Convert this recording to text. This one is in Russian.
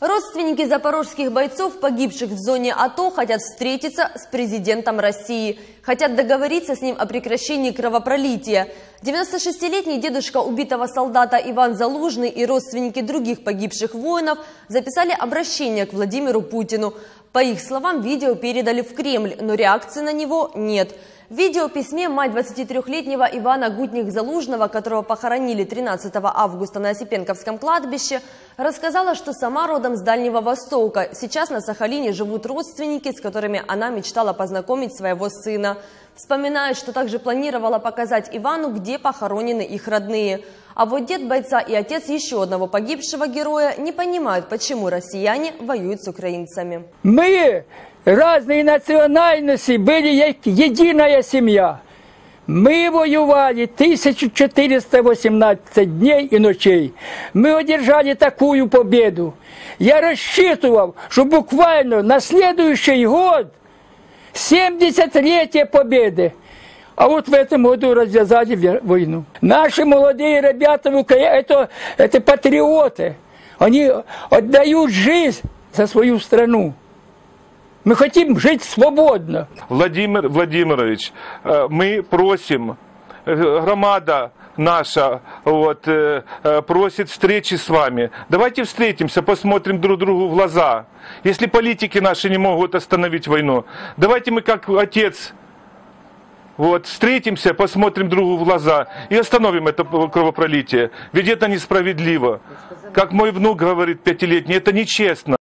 Родственники запорожских бойцов, погибших в зоне АТО, хотят встретиться с президентом России. Хотят договориться с ним о прекращении кровопролития. 96-летний дедушка убитого солдата Иван Залужный и родственники других погибших воинов записали обращение к Владимиру Путину. По их словам, видео передали в Кремль, но реакции на него нет. В видеописьме мать 23-летнего Ивана Гутних-Залужного, которого похоронили 13 августа на Осипенковском кладбище, рассказала, что сама родом с Дальнего Востока. Сейчас на Сахалине живут родственники, с которыми она мечтала познакомить своего сына. Вспоминает, что также планировала показать Ивану, где похоронены их родные. А вот дед бойца и отец еще одного погибшего героя не понимают, почему россияне воюют с украинцами. Мы, разные национальности, были единая семья. Мы воевали 1418 дней и ночей. Мы одержали такую победу. Я рассчитывал, что буквально на следующий год 70-летие победы. А вот в этом году развязали войну. Наши молодые ребята в Украине, это патриоты. Они отдают жизнь за свою страну. Мы хотим жить свободно. Владимир Владимирович, мы просим, громада наша просит встречи с вами. Давайте встретимся, посмотрим друг другу в глаза. Если политики наши не могут остановить войну, давайте мы как отец встретимся, посмотрим другу в глаза и остановим это кровопролитие. Ведь это несправедливо. Как мой внук говорит, 5-летний, это нечестно.